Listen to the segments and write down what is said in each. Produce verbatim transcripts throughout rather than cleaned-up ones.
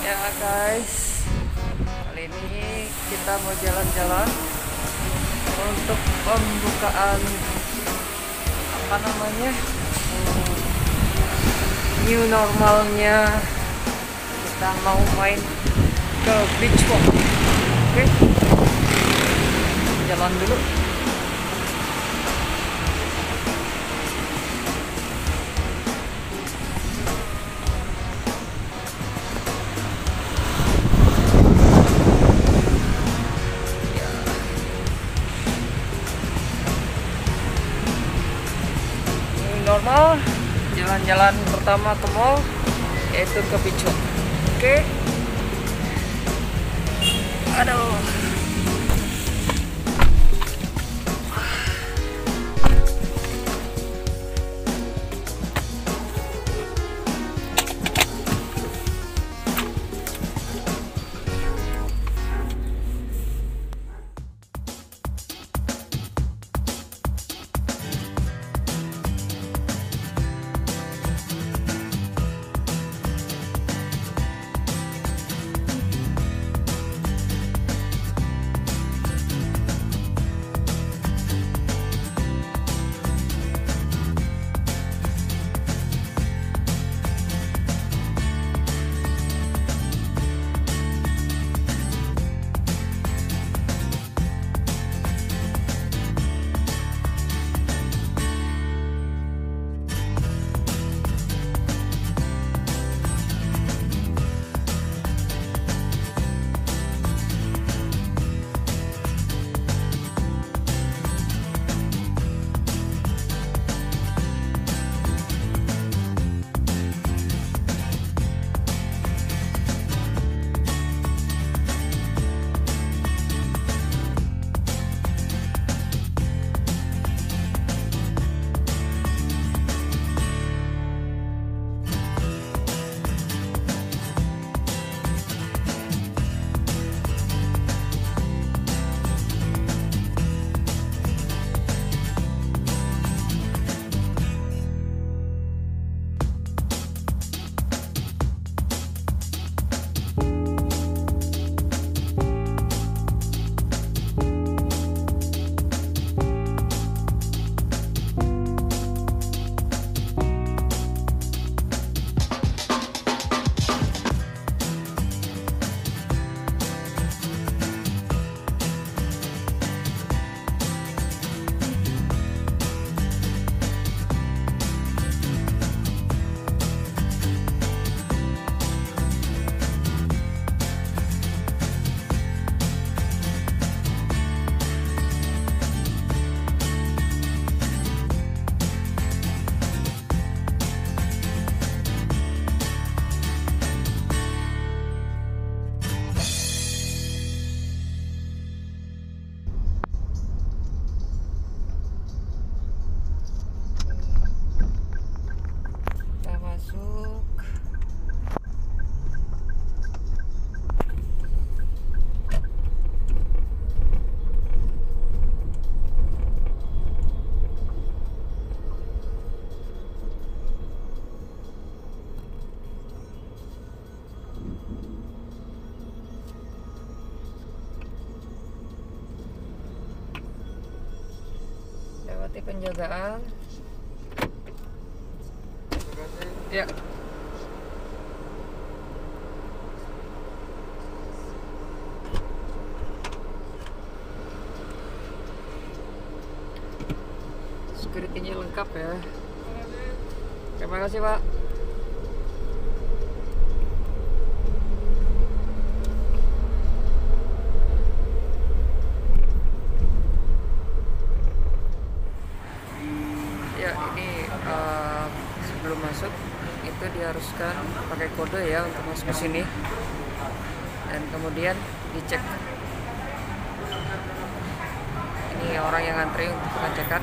Ya guys, kali ini kita mau jalan-jalan untuk pembukaan apa namanya hmm, new normalnya. Kita mau main ke beach walk. Oke, jalan dulu. Normal, jalan-jalan pertama ke mall yaitu ke beach walk. Oke, aduh, lewati penjagaan. Ya. Security-nya lengkap ya. Terima kasih, Pak. Ya, ini uh, sebelum masuk itu diharuskan pakai kode ya untuk masuk ke sini, dan kemudian dicek. Ini orang yang ngantri untuk pengecekan.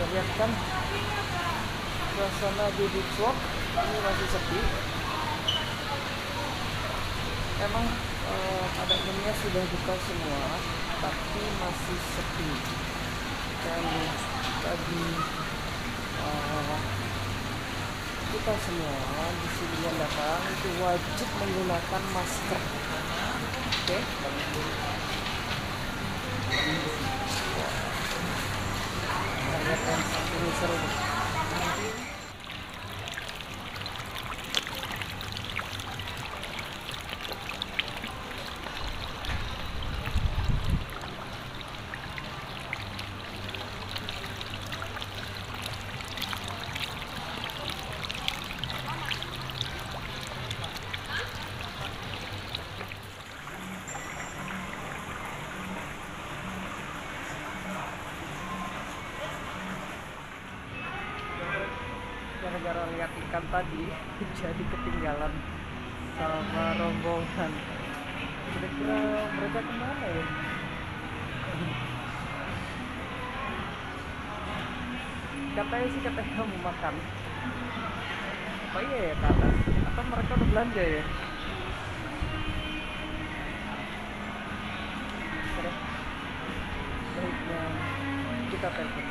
lihat kan suasana di Beach Walk ini masih sepi. Memang eh, pada umumnya sudah buka semua, tapi masih sepi. Dan bagi eh, kita semua di sini yang datang itu wajib menggunakan masker. Oke? Kita lihat yang ini seru. Gara-gara lihat ikan tadi jadi ketinggalan sama rombongan. Kira-kira mereka kemana ya? Katanya sih katanya mau makan. Oh iya ya, ke atas. Atau mereka udah belanja ya? Oke, baiknya kita telepon.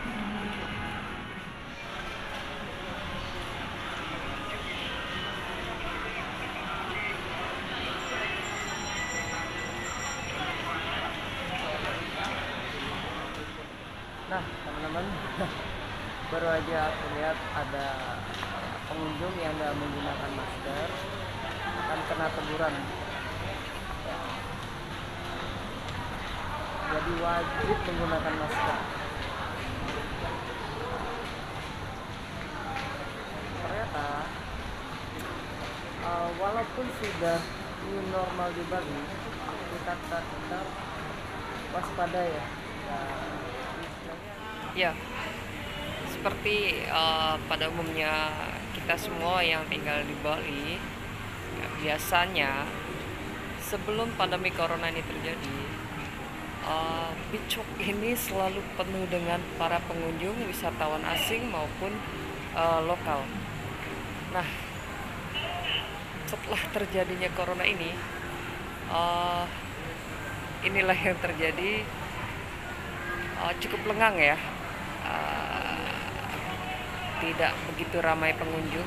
Nah, teman-teman, baru aja aku lihat ada pengunjung yang nggak menggunakan masker akan kena teguran. Jadi wajib menggunakan masker. Ternyata uh, walaupun sudah new normal di Bali, kita tetap waspada ya. Ya, seperti uh, pada umumnya kita semua yang tinggal di Bali, ya, biasanya sebelum pandemi corona ini terjadi, uh, Beach Walk ini selalu penuh dengan para pengunjung wisatawan asing maupun uh, lokal. Nah, setelah terjadinya corona ini, uh, inilah yang terjadi, uh, cukup lengang ya. Uh, tidak begitu ramai pengunjung.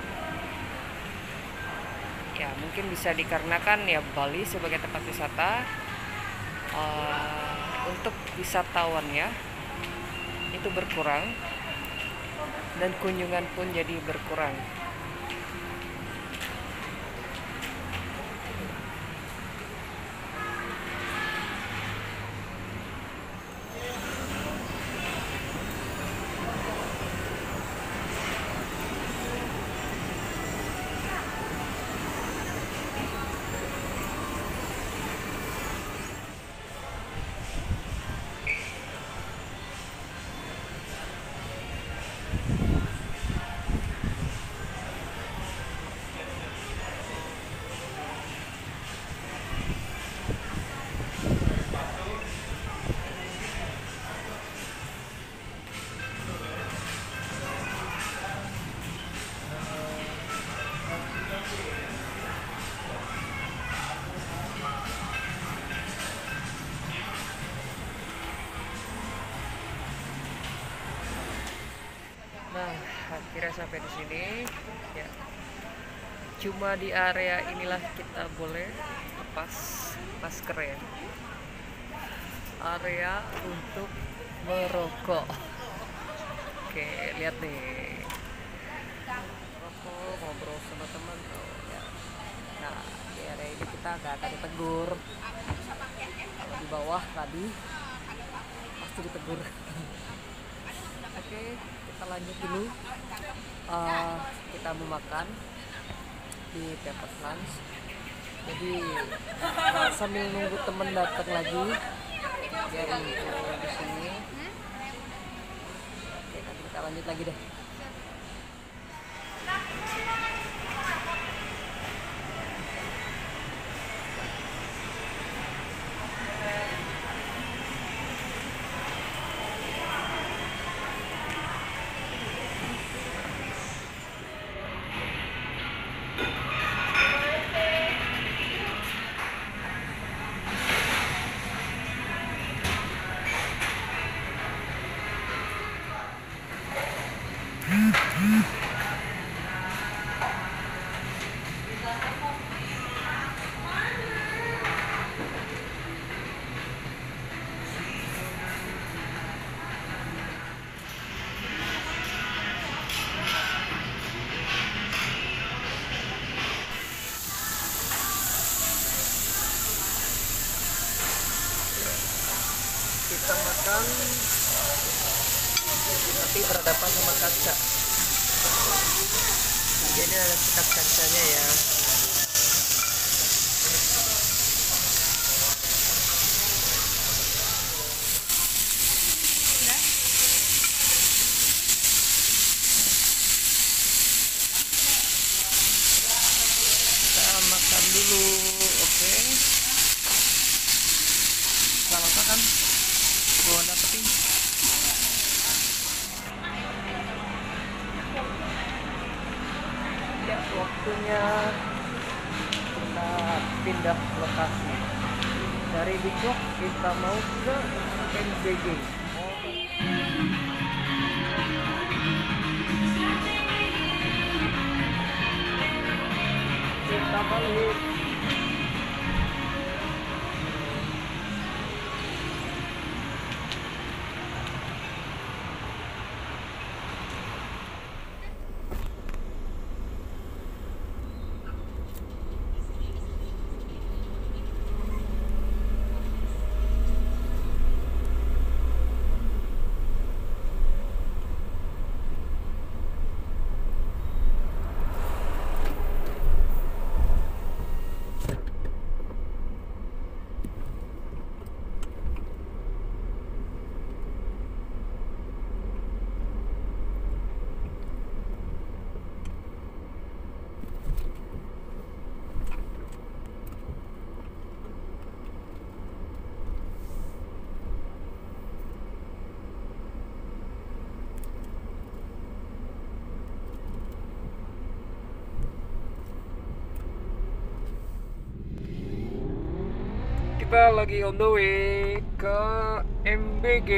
Ya, mungkin bisa dikarenakan ya Bali sebagai tempat wisata, uh, untuk wisatawan ya itu berkurang dan kunjungan pun jadi berkurang. Nah, akhirnya sampai di sini ya. Cuma di area inilah kita boleh lepas masker ya. Area untuk merokok. Oke, lihat nih. Rokok, ngobrol sama teman tuh ya. Nah, di area ini kita gak akan ditegur. Kalau di bawah tadi pasti ditegur. Oke, kita lanjut dulu. Uh, kita mau makan di Pepper Lunch. Jadi uh, sambil nunggu temen datang lagi biar ngumpul di sini. Oke, nanti kita lanjut lagi deh. makan tapi berhadapan sama kaca. Jadi ada sekat kacanya ya. Kita makan dulu, oke. Selamat makan. Bon appetit. Ya, waktunya kita pindah lokasi. Dari Dikok kita mau ke M B G. Kita balik. Kita lagi on the way ke M B G.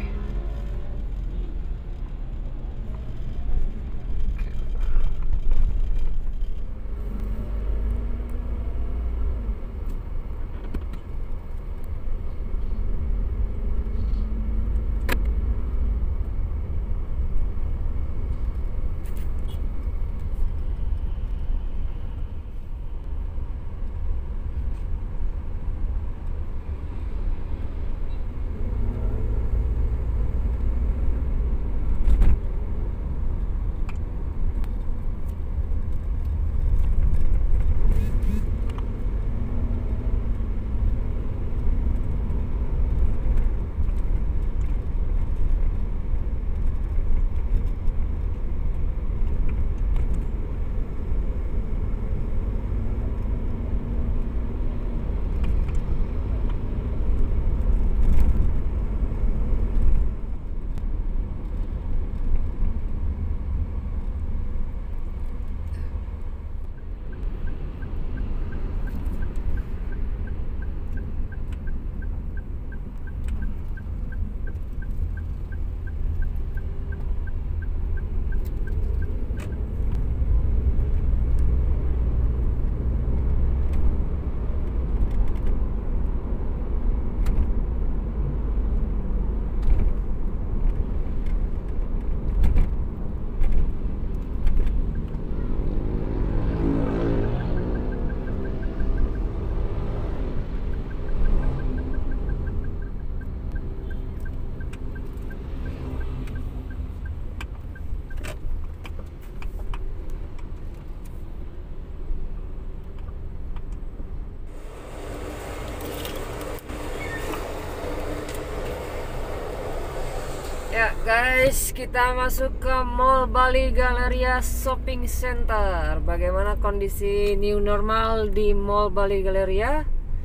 Ya guys, kita masuk ke Mall Bali Galleria Shopping Center. Bagaimana kondisi new normal di Mall Bali Galleria?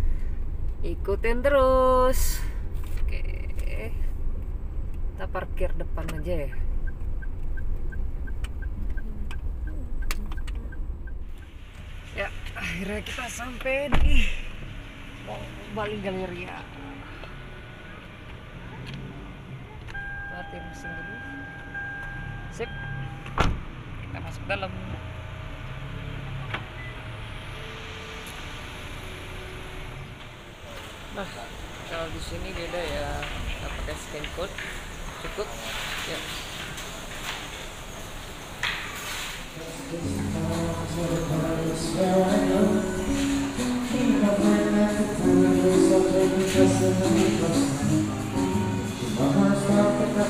Ikutin terus. Oke, kita parkir depan aja ya. Ya, akhirnya kita sampai di Mall Bali Galleria. Mati mesin dulu. Sip. Kita masuk dalam. Nah, kalau di sini beda ya. Kita pakai scan code. Cukup. Ya.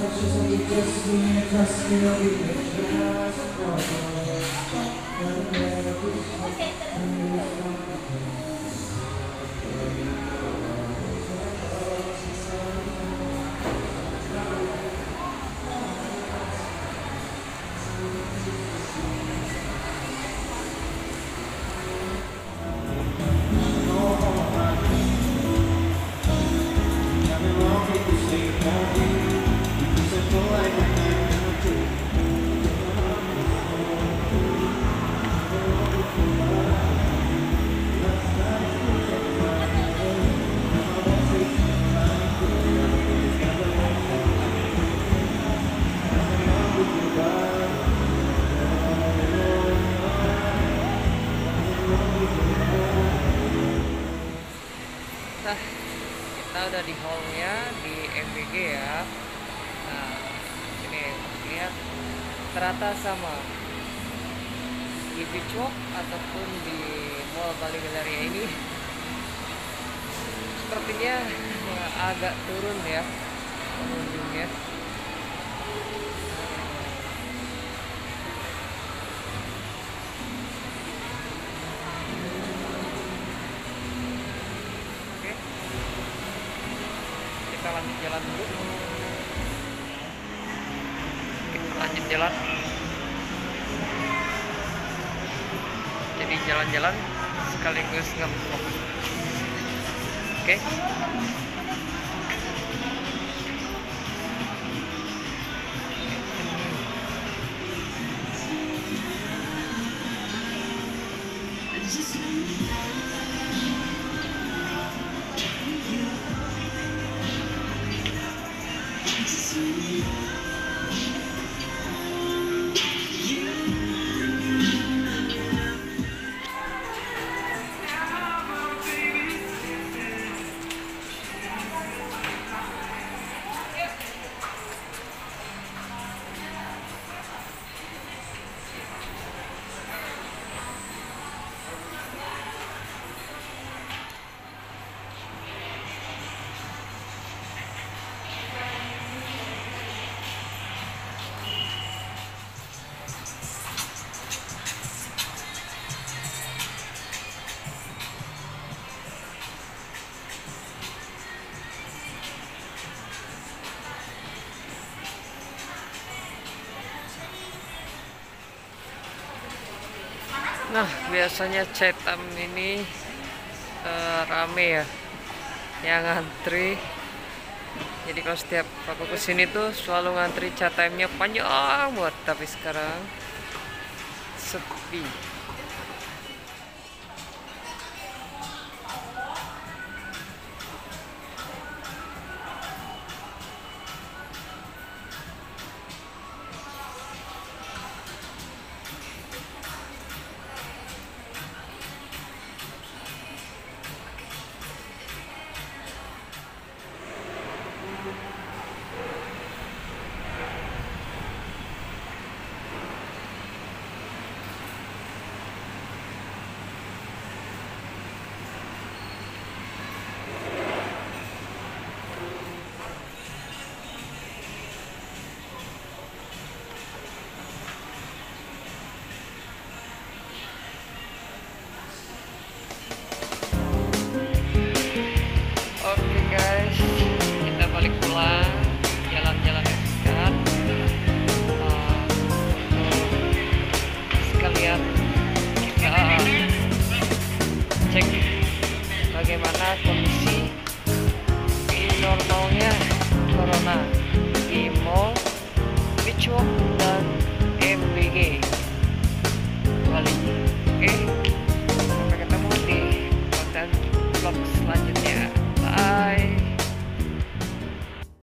Nah, kita udah di hallnya di M B G ya. Nah, ini lihat ternyata sama di Beach Walk ataupun di Mall Bali Galleria ini sepertinya ya, agak turun ya pengunjungnya. Kita lanjut jalan dulu. Kita lanjut jalan. Jadi jalan-jalan sekaligus nge-vlog. Oke. Nah, biasanya Chatham ini uh, rame ya yang ngantri. Jadi kalau setiap aku kesini tuh selalu ngantri Chathamnya panjang banget, tapi sekarang sepi. Bagaimana kondisi